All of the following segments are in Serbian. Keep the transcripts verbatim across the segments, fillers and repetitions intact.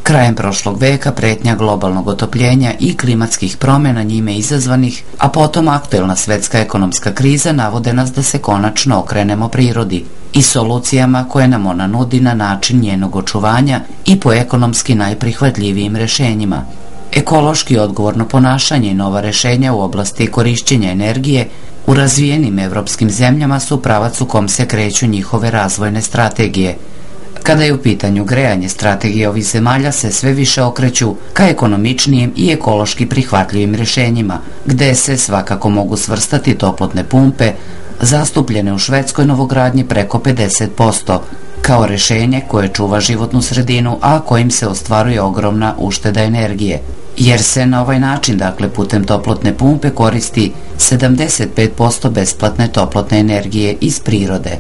Krajem prošlog veka pretnja globalnog otopljenja i klimatskih promjena njime izazvanih, a potom aktuelna svetska ekonomska kriza navode nas da se konačno okrenemo prirodi i solucijama koje nam ona nudi na način njenog očuvanja i po ekonomski najprihvatljivijim rešenjima. Ekološki odgovorno ponašanje i nova rešenja u oblasti korišćenja energije u razvijenim evropskim zemljama su pravac u kom se kreću njihove razvojne strategije. Kada je u pitanju grejanje, strategije ovih zemalja se sve više okreću ka ekonomičnijim i ekološki prihvatljivim rešenjima, gde se svakako mogu svrstati toplotne pumpe, zastupljene u švedskoj novogradnji preko pedeset posto, kao rešenje koje čuva životnu sredinu, a kojim se ostvaruje ogromna ušteda energije, jer se na ovaj način, dakle putem toplotne pumpe, koristi sedamdeset pet posto besplatne toplotne energije iz prirode.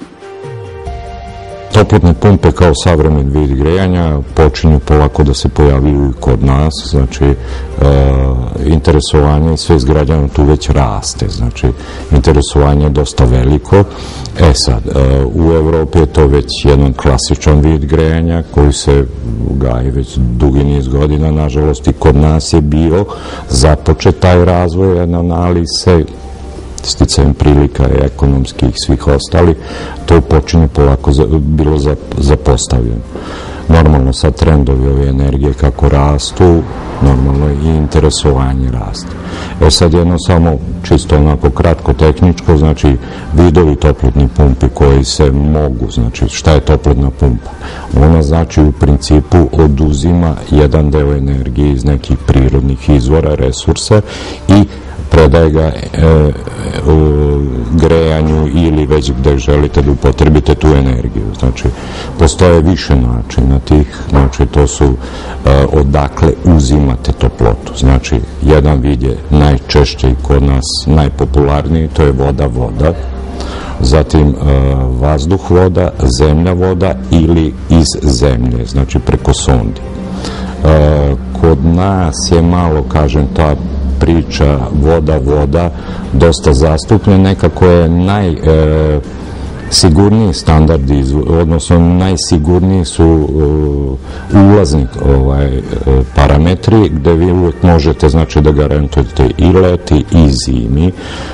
Toplotne pumpe kao savremen vid grejanja počinju polako da se pojavljuju i kod nas, znači e, interesovanje sve građana tu već raste, znači interesovanje je dosta veliko. E sad, e, u Evropi je to već jedan klasičan vid grejanja koji se gaji već dugi niz godina, nažalost i kod nas je bio započet taj razvoj, ali se sticajem prilika ekonomskih i svih ostali, to počinje polako za, bilo za, zapostavljeno. Normalno sad trendovi ove energije kako rastu, normalno i interesovanje raste. E sad jedno samo čisto onako kratko tehničko, znači vidovi toplotnih pumpi koji se mogu, znači šta je toplotna pumpa? Ona znači u principu oduzima jedan deo energije iz nekih prirodnih izvora, resursa i predaje ga e, e, grejanju ili već gde želite da upotrebite tu energiju. Znači, postoje više načina tih, znači to su e, odakle uzimate toplotu. Znači, jedan vid je najčešće i kod nas najpopularniji, to je voda-voda, zatim e, vazduh-voda, zemlja-voda ili iz zemlje, znači preko sondi. E, kod nas je malo, kažem, ta priča voda-voda dosta zastupljena, nekako je najsigurniji standardi, odnosno najsigurniji su ulazni parametri gde vi uvek možete, znači, da garantujete i leti i zimi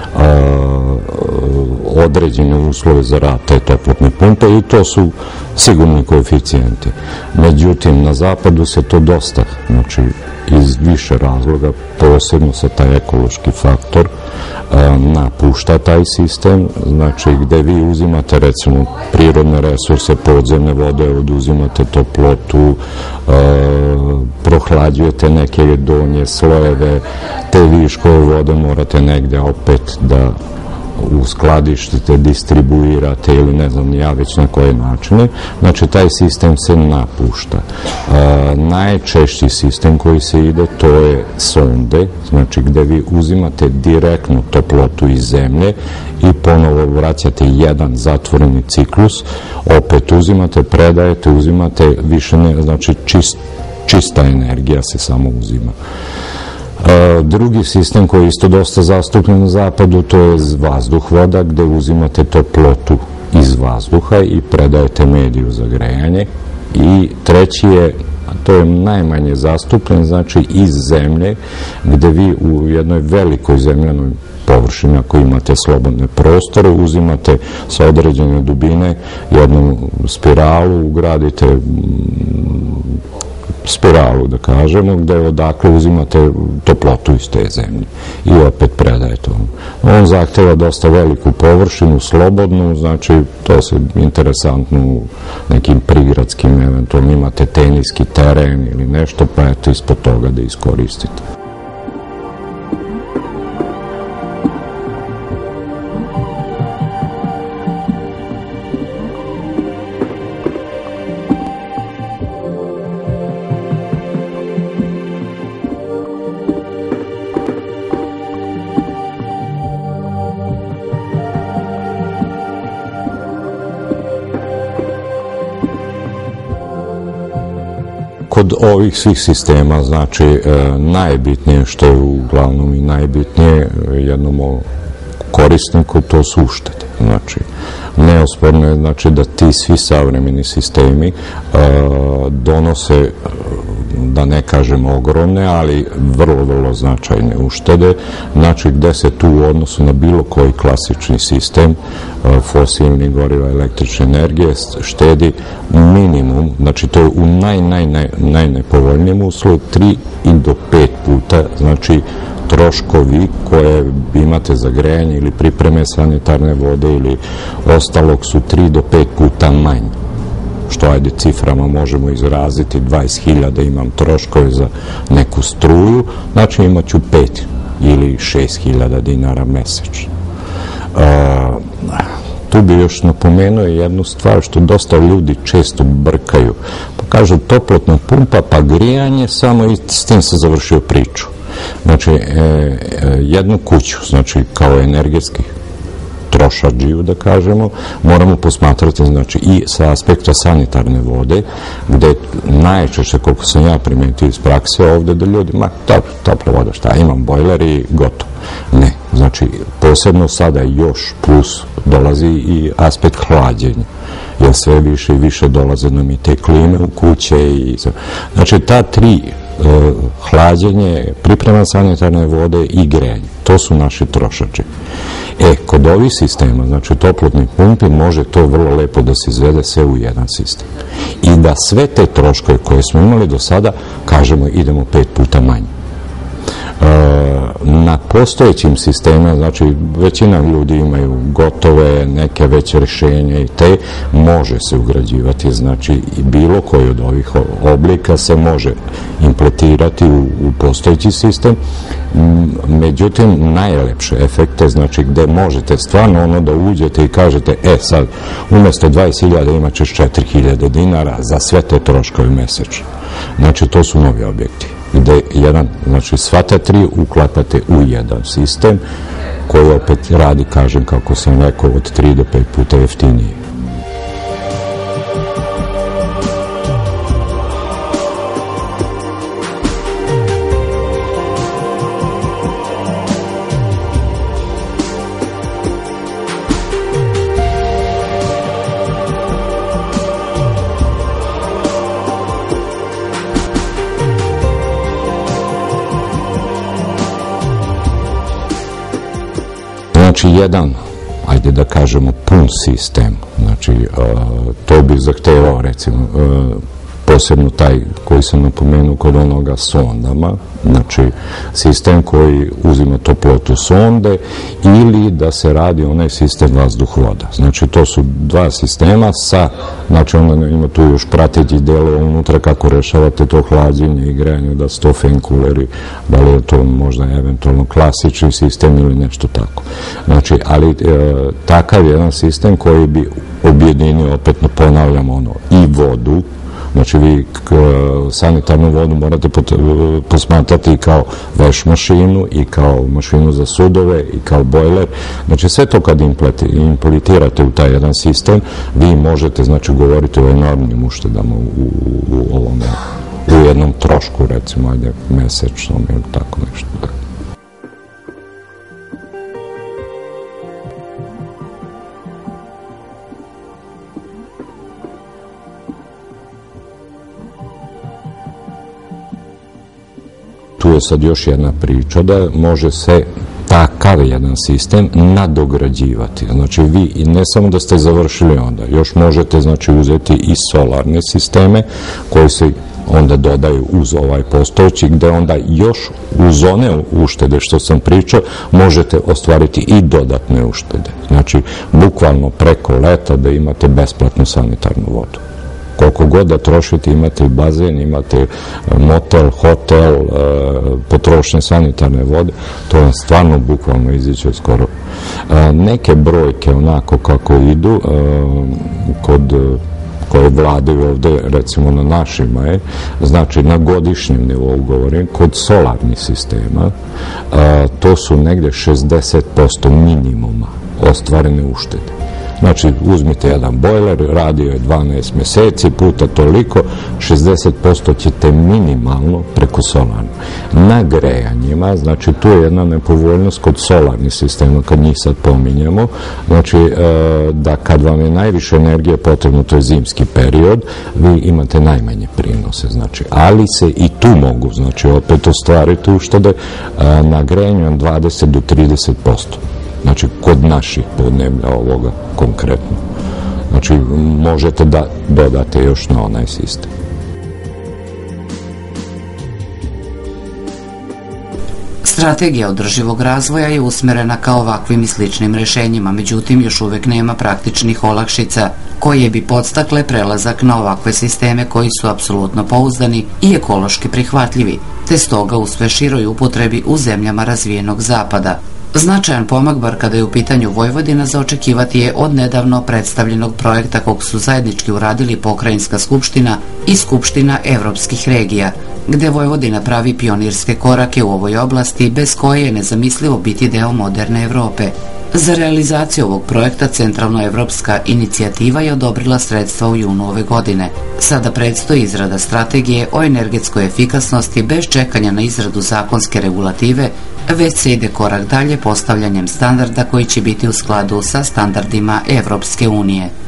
određene uslove za rad te toplotne pumpe i to su sigurni koeficijenti. Međutim, na zapadu se to dosta, znači, iz više razloga, posebno sa taj ekološki faktor, napušta taj sistem, znači gde vi uzimate recimo prirodne resurse, podzemne vode, oduzimate toplotu, prohlađujete neke donje slojeve, te viškove vode morate negde opet da uskladištite, distribuirate ili ne znam ja već na koje načine, znači taj sistem se napušta. E, najčešći sistem koji se ide to je sonde, znači gde vi uzimate direktnu toplotu iz zemlje i ponovo vraćate jedan zatvoreni ciklus, opet uzimate, predajete, uzimate, više ne, znači čist, čista energija se samo uzima. Drugi sistem koji je isto dosta zastupljen na zapadu, to je vazduh-voda, gde uzimate toplotu iz vazduha i predajete mediju za grejanje. I treći je, a to je najmanje zastupljen, znači iz zemlje, gde vi u jednoj velikoj zemljanoj površini, ako imate slobodne prostore, uzimate sa određene dubine jednu spiralu, ugradite spiralu, da kažemo, gde odakle uzimate toplotu iz te zemlje i opet predajete ono. On zahteva dosta veliku površinu, slobodnu, znači to se interesantno u nekim prigradskim, eventualno imate teniski teren ili nešto, pa eto ispod toga da iskoristite. Kod ovih svih sistema, znači, najbitnije, što je uglavnom i najbitnije jednom korisniku, to su uštede. Znači, neosporno je, znači, da ti svi savremeni sistemi donose da ne kažem ogromne, ali vrlo, vrlo značajne uštede, znači gde se tu u odnosu na bilo koji klasični sistem fosilnih goriva električne energije štedi minimum, znači to je u naj, naj, naj, najnepovoljnijem uslovu, tri i do pet puta, znači troškovi koje imate za grejanje ili pripreme sanitarne vode ili ostalog su tri do pet puta manje. Što ajde ciframa možemo izraziti, dvadeset hiljada imam troškove za neku struju, znači imat ću pet ili šest hiljada dinara mesečno. Uh, tu bi još napomenuo jednu stvar što dosta ljudi često brkaju. Pa kažu toplotna pumpa, pa grijanje, samo i s tim se završio priču. Znači, e, e, jednu kuću, znači kao energetski trošadžiju, da kažemo, moramo posmatrati, znači, i sa aspekta sanitarne vode, gde najčešće, koliko sam ja primetio iz prakse ovde, da ljudi, ma, dobro, topla voda, šta, imam bojler i gotovo. Ne, znači, posebno sada još plus dolazi i aspekt hlađenja, jer sve više i više dolaze nam i te klime u kuće i, znači, ta tri hlađenje, priprema sanitarne vode i grejanje. To su naši trošači. E, kod ovih sistema, znači toplotnih pumpi, može to vrlo lepo da se izvede sve u jedan sistem. I da sve te troškove koje smo imali do sada, kažemo, idemo pet puta manje. Na postojećim sistemima, znači većina ljudi imaju gotove neke veće rješenja i te može se ugrađivati, znači bilo koji od ovih oblika se može implementirati u, u postojeći sistem, međutim najlepše efekte, znači gde možete stvarno ono da uđete i kažete, e sad umesto dvadeset hiljada imat ćeš četiri hiljade dinara za sve te troškove mesečno. Znači to su novi objekti gde jedan, znači sva ta tri uklapate u jedan sistem koji opet radi, kažem, kako sam rekao, od tri do pet puta jeftinije. Znači, jedan, ajde da kažemo, pun sistem, znači, to bi zahtevao, recimo, posebno taj koji sam napomenuo kod onoga sondama, znači, sistem koji uzima toplotu sonde ili da se radi onaj sistem vazduh-voda. Znači, to su dva sistema sa, znači, onda ima tu još prateći delova unutra kako rešavate to hlađenje i grejanje, da su to fan cooleri, da li je to možda eventualno klasični sistem ili nešto tako. Znači, ali e, takav jedan sistem koji bi objedinio, opet ponavljamo ono, i vodu, znači vi sanitarnu vodu morate posmatrati kao veš mašinu i kao mašinu za sudove i kao bojler. Znači sve to kad implementirate u taj jedan sistem, vi možete, znači, govoriti o enormnim uštedama u, u, u ovom, u jednom trošku, recimo, ajde, mesečnom ili tako nešto. Tu je sad još jedna priča da može se takav jedan sistem nadograđivati. Znači vi ne samo da ste završili onda, još možete, znači, uzeti i solarne sisteme koji se onda dodaju uz ovaj postojeći, gde onda još uz one uštede što sam pričao možete ostvariti i dodatne uštede. Znači bukvalno preko leta da imate besplatnu sanitarnu vodu. Koliko god da trošite, imate bazen, imate motel, hotel, potrošnje sanitarne vode, to vam stvarno bukvalno iziđe skoro. Neke brojke onako kako idu, kod koje vladaju ovde, recimo na našima je, znači na godišnjem nivou govorim, kod solarnih sistema, to su negde šezdeset posto minimuma ostvarene uštede. Znači, uzmite jedan bojler, radio je dvanaest meseci, puta toliko, šezdeset posto ćete minimalno preko solarnog. Na grejanjima, znači, tu je jedna nepovoljnost kod solarnih sistema, kad njih sad pominjamo, znači, da kad vam je najviše energije potrebno, to je zimski period, vi imate najmanje prinose, znači, ali se i tu mogu, znači, opet ostvariti uštede na grejanju dvadeset do trideset posto. Znači, kod naših podneblja ovoga konkretno. Znači, možete da dodate još na onaj sistem. Strategija održivog razvoja je usmerena ka ovakvim i sličnim rešenjima, međutim još uvek nema praktičnih olakšica koje bi podstakle prelazak na ovakve sisteme koji su apsolutno pouzdani i ekološki prihvatljivi, te stoga u sve široj upotrebi u zemljama razvijenog zapada. Značajan pomak, bar kada je u pitanju Vojvodina, za očekivati je od nedavno predstavljenog projekta kog su zajednički uradili Pokrajinska skupština i Skupština evropskih regija, gde Vojvodina pravi pionirske korake u ovoj oblasti bez koje je nezamislivo biti deo moderne Evrope. Za realizaciju ovog projekta Centralnoevropska inicijativa je odobrila sredstva u junu ove godine. Sada predstoji izrada strategije o energetskoj efikasnosti bez čekanja na izradu zakonske regulative, već se ide korak dalje postavljanjem standarda koji će biti u skladu sa standardima Evropske unije.